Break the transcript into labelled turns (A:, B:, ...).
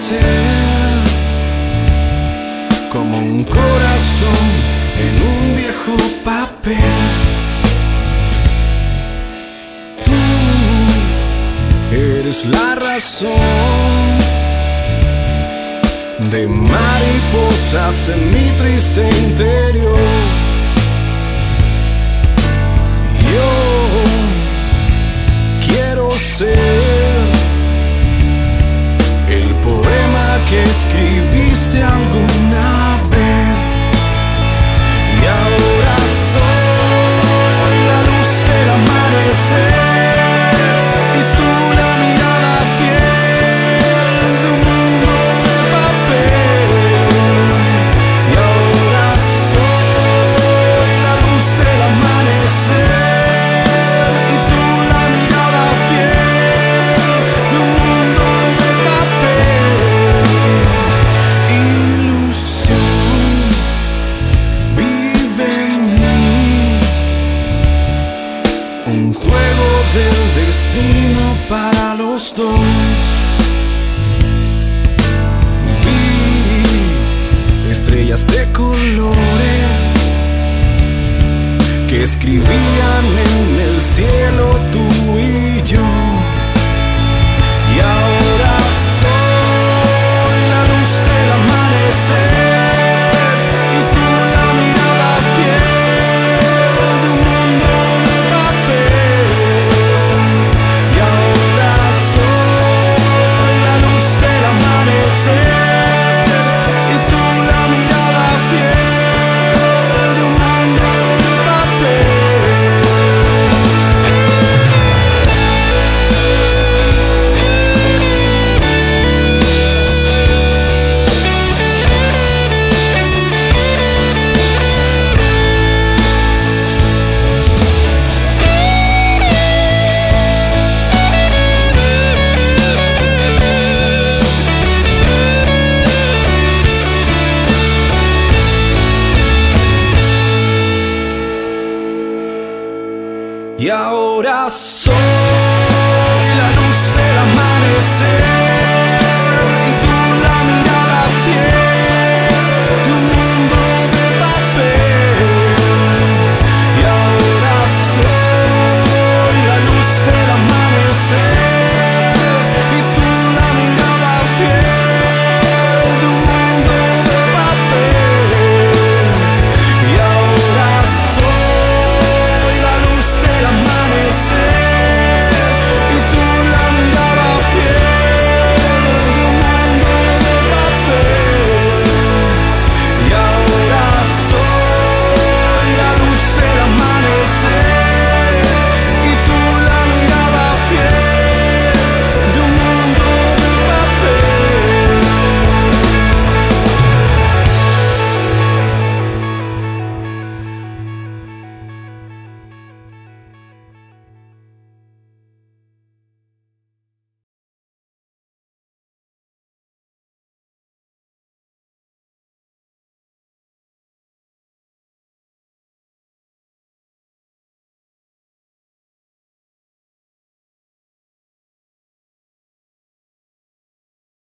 A: ser como un corazón en un viejo papel. Tú eres la razón de mariposas en mi triste interior. Yo quiero ser el poema que escribiste alguna vez. Y ahora soy la luz del amanecer. Un juego del destino para los dos. Vi estrellas de colores que escribían en el cielo tú y yo.